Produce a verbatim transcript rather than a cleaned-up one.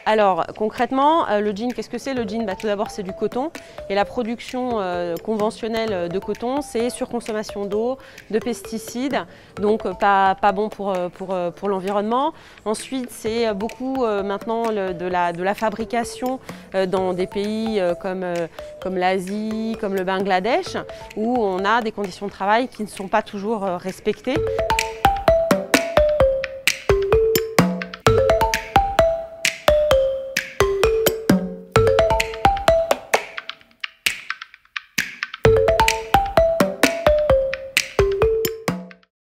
Alors concrètement, euh, le jean, qu'est-ce que c'est le jean? Bah, tout d'abord c'est du coton et la production euh, conventionnelle de coton, c'est surconsommation d'eau, de pesticides, donc euh, pas, pas bon pour, pour, pour l'environnement. Ensuite c'est beaucoup euh, maintenant le, de, la, de la fabrication euh, dans des pays euh, comme, euh, comme l'Asie, comme le Bangladesh, où on a des conditions de travail qui ne sont pas toujours euh, respectées.